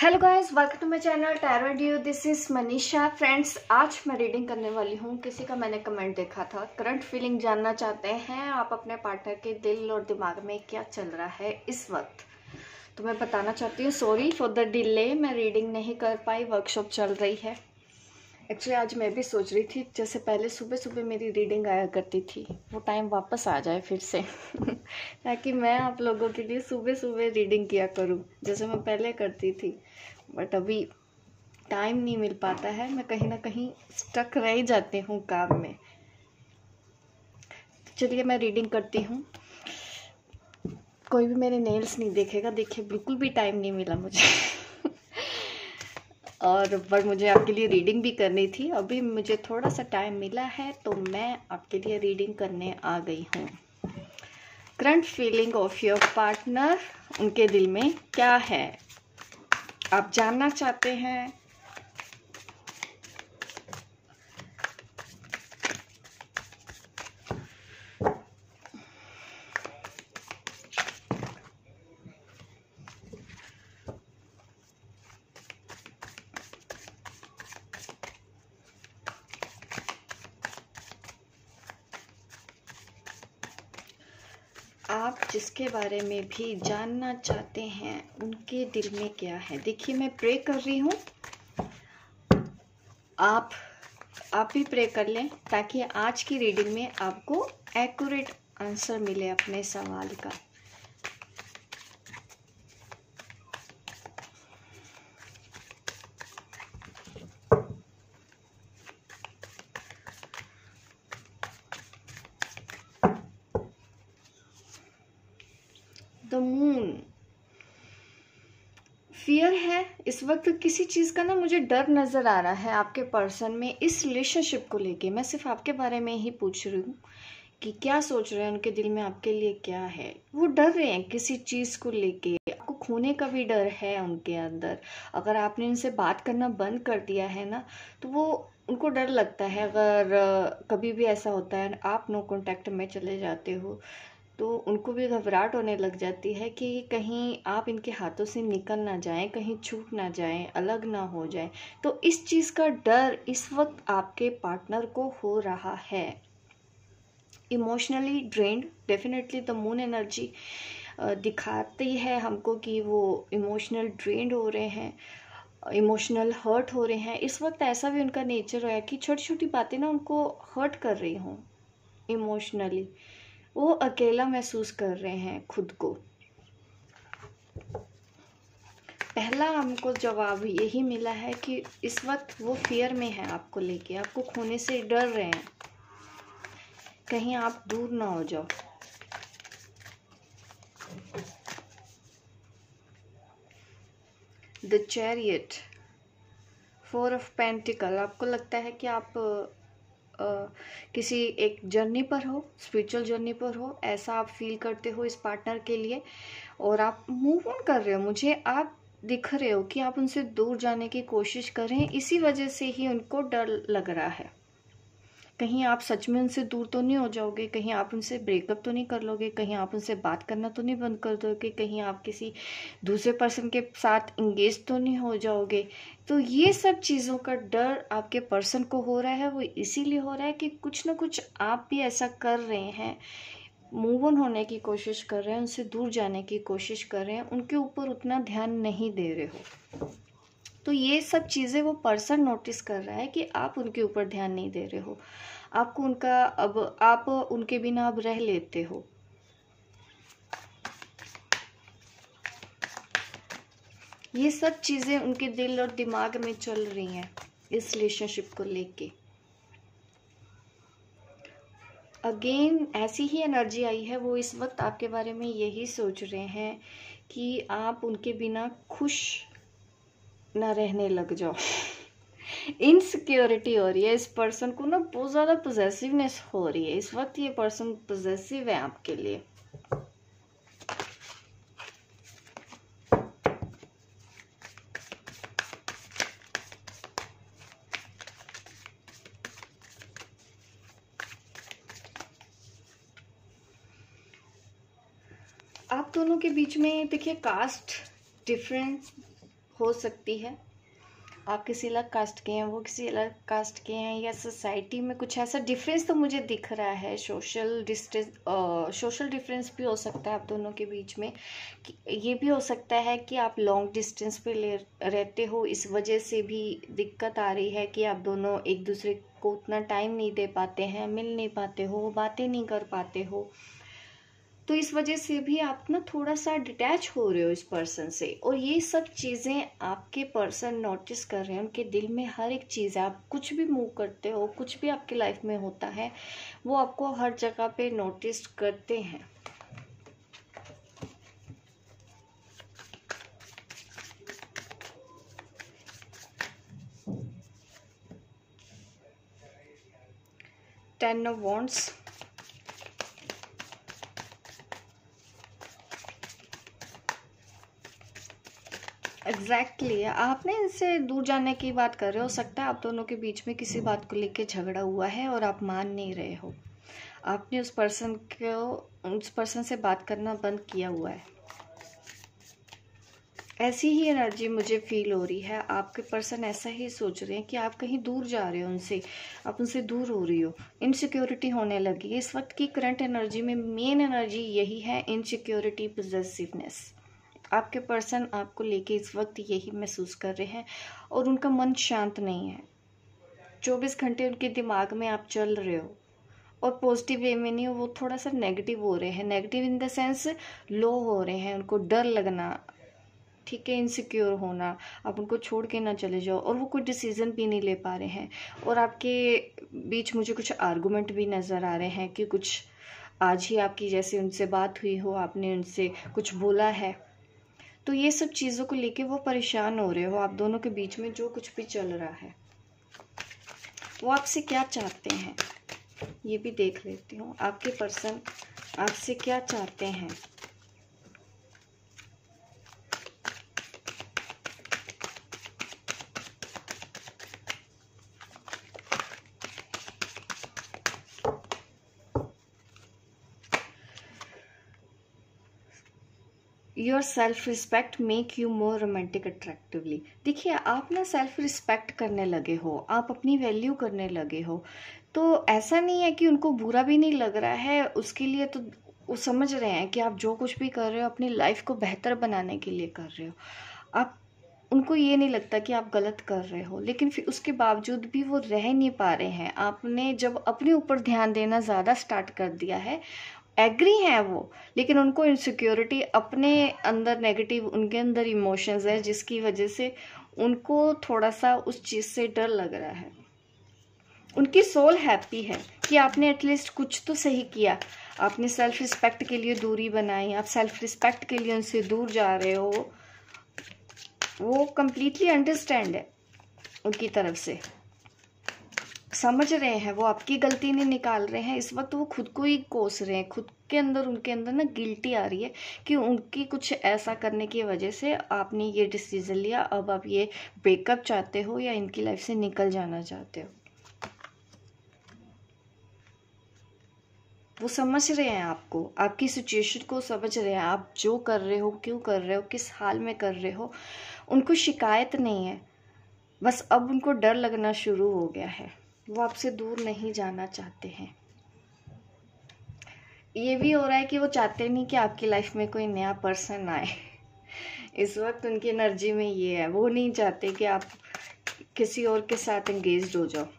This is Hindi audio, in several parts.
Hello guys, welcome to my channel tarot and you. This is Manisha. Friends, आज मैं रीडिंग करने वाली हूँ। किसी का मैंने कमेंट देखा था, करंट फीलिंग जानना चाहते हैं आप अपने पार्टनर के दिल और दिमाग में क्या चल रहा है इस वक्त। तो मैं बताना चाहती हूँ, सॉरी फॉर द डिले, मैं रीडिंग नहीं कर पाई, वर्कशॉप चल रही है। एक्चुअली आज मैं भी सोच रही थी, जैसे पहले सुबह सुबह मेरी रीडिंग आया करती थी, वो टाइम वापस आ जाए फिर से ताकि मैं आप लोगों के लिए सुबह सुबह रीडिंग किया करूं जैसे मैं पहले करती थी। बट अभी टाइम नहीं मिल पाता है, मैं कहीं ना कहीं स्टक रह ही जाती हूँ काम में। तो चलिए मैं रीडिंग करती हूँ। कोई भी मेरे नेल्स नहीं देखेगा, देखिए बिल्कुल भी टाइम नहीं मिला मुझे और पर मुझे आपके लिए रीडिंग भी करनी थी। अभी मुझे थोड़ा सा टाइम मिला है तो मैं आपके लिए रीडिंग करने आ गई हूँ। Current feeling of your partner, उनके दिल में क्या है आप जानना चाहते हैं। आप जिसके बारे में भी जानना चाहते हैं उनके दिल में क्या है। देखिए मैं प्रे कर रही हूँ, आप भी प्रे कर लें ताकि आज की रीडिंग में आपको एक्यूरेट आंसर मिले अपने सवाल का। द मून, फियर है इस वक्त। किसी चीज़ का ना मुझे डर नज़र आ रहा है आपके पर्सन में इस रिलेशनशिप को लेके। मैं सिर्फ आपके बारे में ही पूछ रही हूँ कि क्या सोच रहे हैं, उनके दिल में आपके लिए क्या है। वो डर रहे हैं किसी चीज़ को लेके, आपको खोने का भी डर है उनके अंदर। अगर आपने उनसे बात करना बंद कर दिया है ना, तो वो उनको डर लगता है। अगर कभी भी ऐसा होता है आप नो कांटेक्ट में चले जाते हो तो उनको भी घबराहट होने लग जाती है कि कहीं आप इनके हाथों से निकल ना जाएं, कहीं छूट ना जाएं, अलग ना हो जाएं। तो इस चीज़ का डर इस वक्त आपके पार्टनर को हो रहा है। Emotionally drained, definitely the moon energy दिखाती है हमको कि वो इमोशनल ड्रेन्ड हो रहे हैं, इमोशनल हर्ट हो रहे हैं। इस वक्त ऐसा भी उनका नेचर है कि छोटी छोटी बातें ना उनको हर्ट कर रही हों इमोशनली। वो अकेला महसूस कर रहे हैं खुद को। पहला हमको जवाब यही मिला है कि इस वक्त वो फियर में है आपको लेके, आपको खोने से डर रहे हैं, कहीं आप दूर ना हो जाओ। The chariot, four of pentacle, आपको लगता है कि आप किसी एक जर्नी पर हो, स्पिरिचुअल जर्नी पर हो, ऐसा आप फील करते हो इस पार्टनर के लिए। और आप मूव ऑन कर रहे हो, मुझे आप दिख रहे हो कि आप उनसे दूर जाने की कोशिश कर रहे हैं। इसी वजह से ही उनको डर लग रहा है, कहीं आप सच में उनसे दूर तो नहीं हो जाओगे, कहीं आप उनसे ब्रेकअप तो नहीं कर लोगे, कहीं आप उनसे बात करना तो नहीं बंद कर दोगे, कहीं आप किसी दूसरे पर्सन के साथ इंगेज तो नहीं हो जाओगे। तो ये सब चीज़ों का डर आपके पर्सन को हो रहा है। वो इसीलिए हो रहा है कि कुछ ना कुछ आप भी ऐसा कर रहे हैं, मूव ऑन होने की कोशिश कर रहे हैं, उनसे दूर जाने की कोशिश कर रहे हैं, उनके ऊपर उतना ध्यान नहीं दे रहे हो। तो ये सब चीज़ें वो पर्सन नोटिस कर रहा है कि आप उनके ऊपर ध्यान नहीं दे रहे हो, आपको उनका, अब आप उनके बिना अब रह लेते हो। ये सब चीज़ें उनके दिल और दिमाग में चल रही हैं इस रिलेशनशिप को लेके। अगेन ऐसी ही एनर्जी आई है, वो इस वक्त आपके बारे में यही सोच रहे हैं कि आप उनके बिना खुश ना रहने लग जाओ। इनसिक्योरिटी हो रही है इस पर्सन को ना, बहुत ज़्यादा पोजेसिवनेस हो रही है इस वक्त। ये पर्सन पोजेसिव है आपके लिए। आप दोनों के बीच में देखिए कास्ट डिफरेंस हो सकती है। आप किसी अलग कास्ट के हैं, वो किसी अलग कास्ट के हैं, या सोसाइटी में कुछ ऐसा डिफरेंस तो मुझे दिख रहा है। सोशल डिफरेंस भी हो सकता है आप दोनों के बीच में। ये भी हो सकता है कि आप लॉन्ग डिस्टेंस पे रहते हो, इस वजह से भी दिक्कत आ रही है कि आप दोनों एक दूसरे को उतना टाइम नहीं दे पाते हैं, मिल नहीं पाते हो, बातें नहीं कर पाते हो। तो इस वजह से भी आप ना थोड़ा सा डिटैच हो रहे हो इस पर्सन से, और ये सब चीज़ें आपके पर्सन नोटिस कर रहे हैं। उनके दिल में हर एक चीज़ है, आप कुछ भी मूव करते हो, कुछ भी आपकी लाइफ में होता है, वो आपको हर जगह पे नोटिस करते हैं। टेन ऑफ वॉन्ड्स, एग्जैक्टली आपने इनसे दूर जाने की बात कर रहे हो। सकता है आप दोनों के बीच में किसी बात को लेके झगड़ा हुआ है और आप मान नहीं रहे हो। आपने उस पर्सन से बात करना बंद किया हुआ है। ऐसी ही एनर्जी मुझे फील हो रही है। आपके पर्सन ऐसा ही सोच रहे हैं कि आप कहीं दूर जा रहे हो उनसे, आप उनसे दूर हो रही हो, इनसिक्योरिटी होने लगी है। इस वक्त की करंट एनर्जी में मेन एनर्जी यही है, इनसिक्योरिटी, पॉजेसिवनेस। आपके पर्सन आपको लेके इस वक्त यही महसूस कर रहे हैं और उनका मन शांत नहीं है। 24 घंटे उनके दिमाग में आप चल रहे हो, और पॉजिटिव वे में नहीं हो, वो थोड़ा सा नेगेटिव हो रहे हैं। Negative in the sense low हो रहे हैं, उनको डर लगना, ठीक है, इनसिक्योर होना, आप उनको छोड़ के ना चले जाओ, और वो कोई डिसीजन भी नहीं ले पा रहे हैं। और आपके बीच मुझे कुछ आर्गूमेंट भी नज़र आ रहे हैं कि कुछ आज ही आपकी जैसे उनसे बात हुई हो, आपने उनसे कुछ बोला है, तो ये सब चीज़ों को लेके वो परेशान हो रहे हो। आप दोनों के बीच में जो कुछ भी चल रहा है, वो आपसे क्या चाहते हैं ये भी देख लेती हूँ। आपके पर्सन आपसे क्या चाहते हैं? Your self respect make you more romantic attractively. देखिए, आप ना सेल्फ रिस्पेक्ट करने लगे हो, आप अपनी वैल्यू करने लगे हो। तो ऐसा नहीं है कि उनको बुरा भी नहीं लग रहा है, उसके लिए तो वो समझ रहे हैं कि आप जो कुछ भी कर रहे हो अपनी लाइफ को बेहतर बनाने के लिए कर रहे हो। आप उनको ये नहीं लगता कि आप गलत कर रहे हो, लेकिन फिर उसके बावजूद भी वो रह नहीं पा रहे हैं। आपने जब अपने ऊपर ध्यान देना ज़्यादा स्टार्ट कर दिया है, एग्री हैं वो, लेकिन उनको इनसिक्योरिटी, अपने अंदर नेगेटिव उनके अंदर इमोशंस है, जिसकी वजह से उनको थोड़ा सा उस चीज़ से डर लग रहा है। उनकी सोल हैप्पी है कि आपने एटलीस्ट कुछ तो सही किया, आपने सेल्फ रिस्पेक्ट के लिए दूरी बनाई, आप सेल्फ रिस्पेक्ट के लिए उनसे दूर जा रहे हो। वो कम्प्लीटली अंडरस्टैंड है, उनकी तरफ से समझ रहे हैं, वो आपकी गलती नहीं निकाल रहे हैं। इस वक्त वो खुद को ही कोस रहे हैं, खुद के अंदर, उनके अंदर ना गिल्टी आ रही है कि उनकी कुछ ऐसा करने की वजह से आपने ये डिसीजन लिया। अब आप ये ब्रेकअप चाहते हो या इनकी लाइफ से निकल जाना चाहते हो। वो समझ रहे हैं आपको, आपकी सिचुएशन को समझ रहे हैं, आप जो कर रहे हो, क्यों कर रहे हो, किस हाल में कर रहे हो। उनको शिकायत नहीं है, बस अब उनको डर लगना शुरू हो गया है। वो आपसे दूर नहीं जाना चाहते हैं। ये भी हो रहा है कि वो चाहते नहीं कि आपकी लाइफ में कोई नया पर्सन आए। इस वक्त उनकी एनर्जी में ये है, वो नहीं चाहते कि आप किसी और के साथ एंगेज्ड हो जाओ।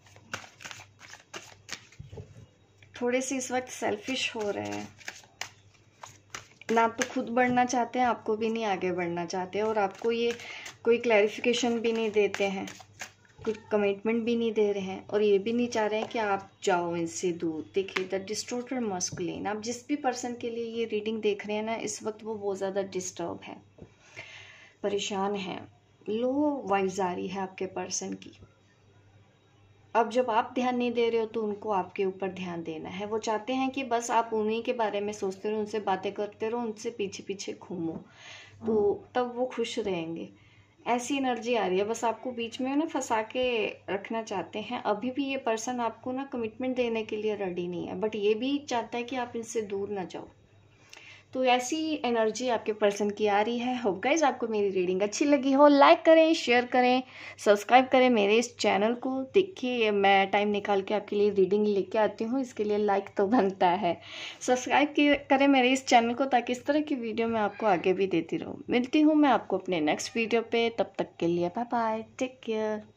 थोड़े से इस वक्त सेल्फिश हो रहे हैं, ना तो खुद बढ़ना चाहते हैं, आपको भी नहीं आगे बढ़ना चाहते, और आपको ये कोई क्लैरिफिकेशन भी नहीं देते हैं, कोई कमिटमेंट भी नहीं दे रहे हैं, और ये भी नहीं चाह रहे हैं कि आप जाओ इनसे दूर। देखिए, द डिस्टॉर्टेड मस्कुलिन, आप जिस भी पर्सन के लिए ये रीडिंग देख रहे हैं ना, इस वक्त वो बहुत ज़्यादा डिस्टर्ब है, परेशान है, लो वाइब्स आ रही है आपके पर्सन की। अब जब आप ध्यान नहीं दे रहे हो तो उनको आपके ऊपर ध्यान देना है। वो चाहते हैं कि बस आप उन्हीं के बारे में सोचते रहो, उनसे बातें करते रहो, उनसे पीछे पीछे घूमो, तो तब वो खुश रहेंगे। ऐसी एनर्जी आ रही है, बस आपको बीच में ना फंसा के रखना चाहते हैं। अभी भी ये पर्सन आपको ना कमिटमेंट देने के लिए रेडी नहीं है, बट ये भी चाहता है कि आप इनसे दूर ना जाओ। तो ऐसी एनर्जी आपके पर्सन की आ रही है। होप गाइज आपको मेरी रीडिंग अच्छी लगी हो। लाइक करें, शेयर करें, सब्सक्राइब करें मेरे इस चैनल को। देखिए मैं टाइम निकाल के आपके लिए रीडिंग लेके आती हूँ, इसके लिए लाइक तो बनता है। सब्सक्राइब करें मेरे इस चैनल को ताकि इस तरह की वीडियो मैं आपको आगे भी देती रहूँ। मिलती हूँ मैं आपको अपने नेक्स्ट वीडियो पे, तब तक के लिए बाय बाय, टेक केयर।